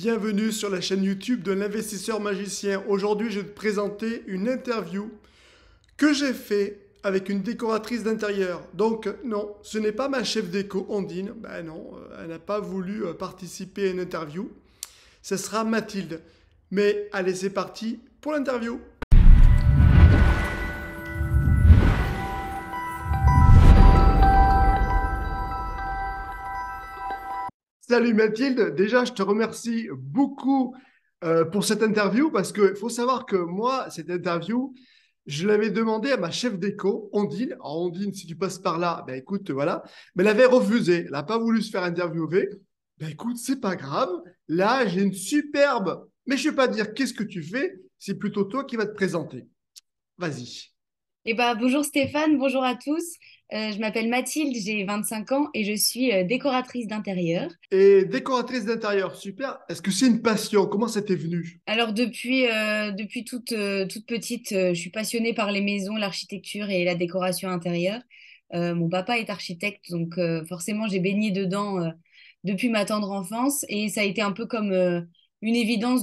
Bienvenue sur la chaîne YouTube de l'investisseur magicien. Aujourd'hui, je vais te présenter une interview que j'ai fait avec une décoratrice d'intérieur. Donc non, ce n'est pas ma chef déco, Ondine. Ben non, elle n'a pas voulu participer à une interview. Ce sera Mathilde. Mais allez, c'est parti pour l'interview. Salut Mathilde, déjà je te remercie beaucoup pour cette interview parce qu'il faut savoir que moi, cette interview, je l'avais demandé à ma chef déco, Ondine. Alors Ondine, si tu passes par là, ben écoute, voilà. Mais elle avait refusé, elle n'a pas voulu se faire interviewer. Ben écoute, c'est pas grave. Là, j'ai une superbe, mais je ne vais pas dire qu'est-ce que tu fais, c'est plutôt toi qui vas te présenter. Vas-y. Bonjour Stéphane, bonjour à tous. Je m'appelle Mathilde, j'ai 25 ans et je suis décoratrice d'intérieur. Et décoratrice d'intérieur, super. Est-ce que c'est une passion? Comment ça t'est venu? Alors depuis toute petite, je suis passionnée par les maisons, l'architecture et la décoration intérieure. Mon papa est architecte, donc forcément j'ai baigné dedans depuis ma tendre enfance et ça a été un peu comme une évidence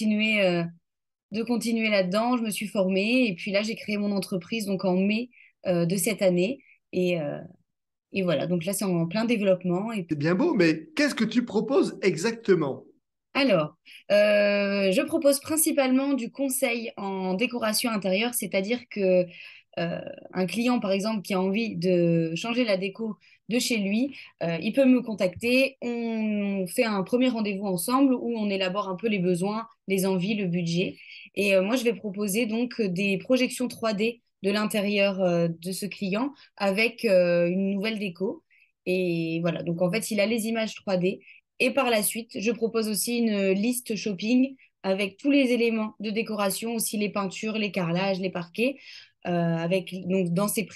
de continuer là-dedans. Je me suis formée et puis là j'ai créé mon entreprise donc en mai de cette année. Et, euh, Et voilà, donc là, c'est en plein développement. C'est bien beau, mais qu'est-ce que tu proposes exactement? Alors, je propose principalement du conseil en décoration intérieure, c'est-à-dire que un client, par exemple, qui a envie de changer la déco de chez lui, il peut me contacter. On fait un premier rendez-vous ensemble où on élabore un peu les besoins, les envies, le budget. Et moi, je vais proposer donc des projections 3D de l'intérieur de ce client avec une nouvelle déco. Et voilà, donc en fait, il a les images 3D. Et par la suite, je propose aussi une liste shopping avec tous les éléments de décoration, aussi les peintures, les carrelages, les parquets, avec donc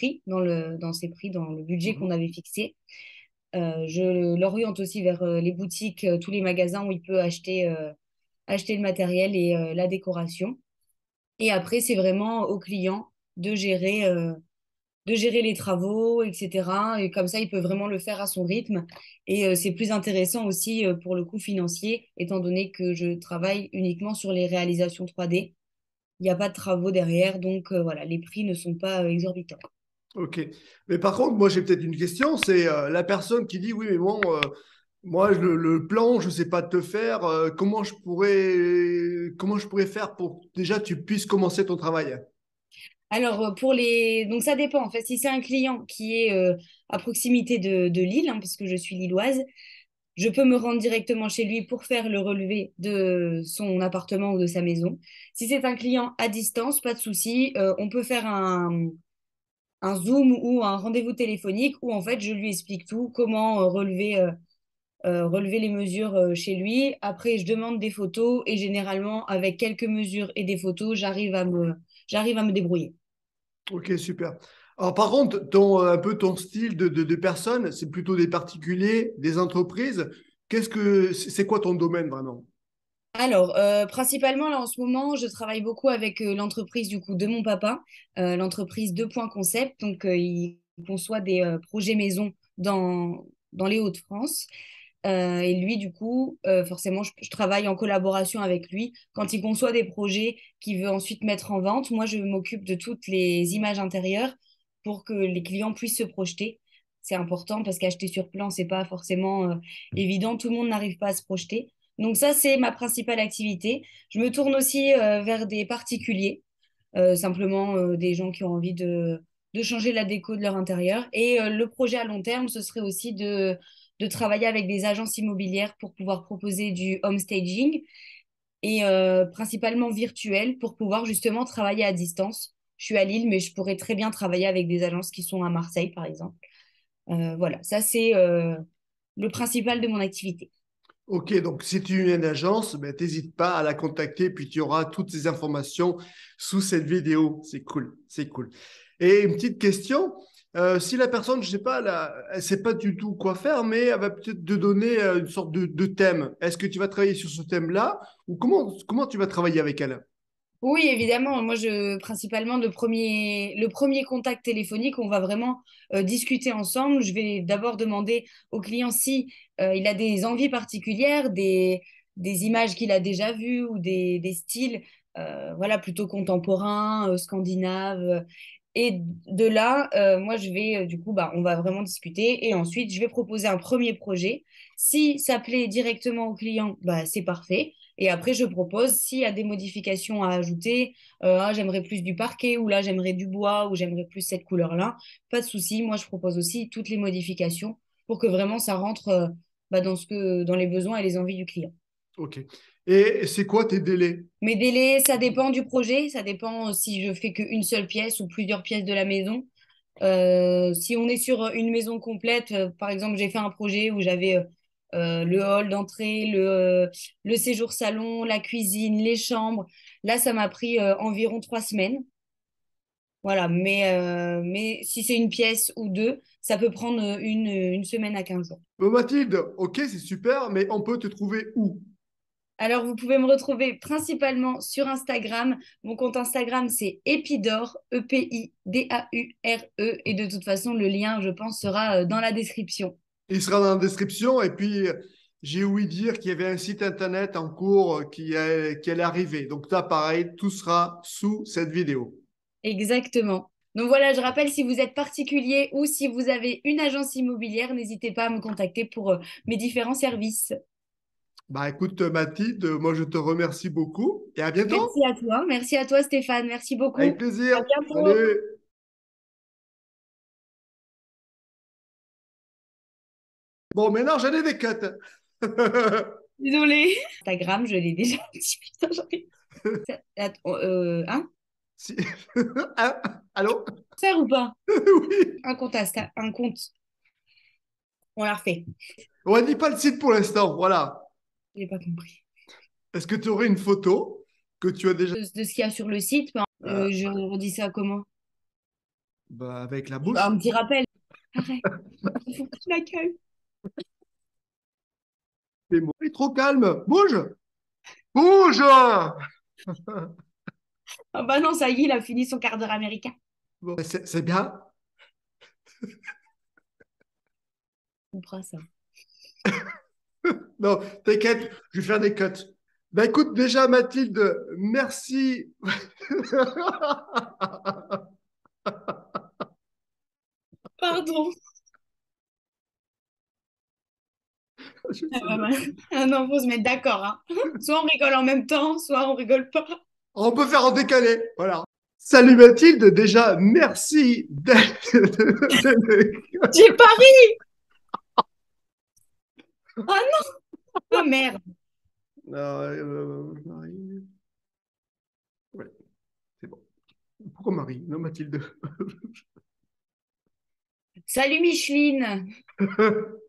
dans le budget qu'on Mhm. avait fixé. Je l'oriente aussi vers les boutiques, tous les magasins où il peut acheter le matériel et la décoration. Et après, c'est vraiment au client de gérer les travaux, etc. Et comme ça, il peut vraiment le faire à son rythme. Et c'est plus intéressant aussi pour le coût financier, étant donné que je travaille uniquement sur les réalisations 3D. Il n'y a pas de travaux derrière, donc voilà, les prix ne sont pas exorbitants. Ok. Mais par contre, moi, j'ai peut-être une question. C'est la personne qui dit, oui, mais bon, moi, le plan, je ne sais pas te faire. Comment je pourrais faire pour que déjà tu puisses commencer ton travail? Alors, donc ça dépend. En fait, si c'est un client qui est à proximité de Lille, hein, parce que je suis lilloise, je peux me rendre directement chez lui pour faire le relevé de son appartement ou de sa maison. Si c'est un client à distance, pas de souci. On peut faire un Zoom ou un rendez-vous téléphonique où en fait je lui explique tout, comment relever les mesures chez lui. Après, je demande des photos et généralement, avec quelques mesures et des photos, j'arrive à me débrouiller. Ok, super. Alors, par contre, un peu ton style de personne, c'est plutôt des particuliers, des entreprises. C'est quoi ton domaine vraiment? Alors, principalement, là, en ce moment, je travaille beaucoup avec l'entreprise du coup de mon papa, l'entreprise 2 Points Concept. Donc, il conçoit des projets maison dans les Hauts-de-France. Et lui, du coup, forcément, je travaille en collaboration avec lui. Quand il conçoit des projets qu'il veut ensuite mettre en vente, moi, je m'occupe de toutes les images intérieures pour que les clients puissent se projeter. C'est important parce qu'acheter sur plan, c'est pas forcément évident. Tout le monde n'arrive pas à se projeter. Donc ça, c'est ma principale activité. Je me tourne aussi vers des particuliers, simplement des gens qui ont envie de changer la déco de leur intérieur. Et le projet à long terme, ce serait aussi de travailler avec des agences immobilières pour pouvoir proposer du home staging et principalement virtuel pour pouvoir justement travailler à distance. Je suis à Lille, mais je pourrais très bien travailler avec des agences qui sont à Marseille, par exemple. Voilà, ça c'est le principal de mon activité. Ok, donc si tu es une agence, ben, t'hésites pas à la contacter, puis tu auras toutes ces informations sous cette vidéo. C'est cool, c'est cool. Et une petite question, si la personne, je sais pas, elle sait pas du tout quoi faire, mais elle va peut-être te donner une sorte de thème. Est-ce que tu vas travailler sur ce thème-là, ou comment tu vas travailler avec elle? Oui, évidemment. Moi, principalement, le premier contact téléphonique, on va vraiment discuter ensemble. Je vais d'abord demander au client si il a des envies particulières, des images qu'il a déjà vues ou des styles voilà, plutôt contemporains, scandinaves. Et de là, moi, je vais, du coup, bah, on va vraiment discuter. Et ensuite, je vais proposer un premier projet. Si ça plaît directement au client, bah, c'est parfait. Et après, je propose s'il y a des modifications à ajouter. Ah, j'aimerais plus du parquet, ou là, j'aimerais du bois, ou j'aimerais plus cette couleur-là. Pas de souci. Moi, je propose aussi toutes les modifications pour que vraiment ça rentre bah, dans les besoins et les envies du client. Ok. Et c'est quoi tes délais? Mes délais, ça dépend du projet, ça dépend si je fais qu'une seule pièce ou plusieurs pièces de la maison. Si on est sur une maison complète, par exemple, j'ai fait un projet où j'avais le hall d'entrée, le séjour salon, la cuisine, les chambres. Là, ça m'a pris environ 3 semaines. Voilà, mais si c'est une pièce ou deux, ça peut prendre une semaine à 15 jours. Bon, Mathilde, ok, c'est super, mais on peut te trouver où? Alors, vous pouvez me retrouver principalement sur Instagram. Mon compte Instagram, c'est Epidore, Epidaure. Et de toute façon, le lien, je pense, sera dans la description. Il sera dans la description. Et puis, j'ai ouï dire qu'il y avait un site internet en cours qui allait arriver. Donc là, pareil, tout sera sous cette vidéo. Exactement. Donc voilà, je rappelle, si vous êtes particulier ou si vous avez une agence immobilière, n'hésitez pas à me contacter pour mes différents services. Bah écoute, Mathilde, moi je te remercie beaucoup et à bientôt. Merci à toi. Merci à toi, Stéphane. Merci Avec beaucoup. À plaisir. bientôt. Salut. Bon, maintenant j'en ai des cuts. Désolée. Instagram, je l'ai déjà dit. Putain, j'arrive. Hein? Si- Hein? Allô? Faire ou pas? Oui. Un compte un compte. On l'a refait. On ne dit pas le site pour l'instant. Voilà. J'ai pas compris. Est-ce que tu aurais une photo que tu as déjà De ce qu'il y a sur le site, ben, euh, je redis ça comment? bah, avec la Bah, bouche? un petit rappel. Arrête, il faut que tu l'accueilles. C'est bon. Il est trop calme. Bouge! Bouge! Ah bah non, ça y est, il a fini son quart d'heure américain. Bon, c'est bien. On fera ça. Non, t'inquiète, je vais faire des cuts. Bah écoute, déjà Mathilde, merci. Pardon. Je Ah sais bah, même bah. Ah non, faut se mettre d'accord, hein. Soit on rigole en même temps, soit on rigole pas. On peut faire en décalé, voilà. Salut Mathilde, déjà merci J'ai pas ri. Ah non. Ah merde. Ouais, c'est bon. Pourquoi Marie? Non, Mathilde. Salut Micheline.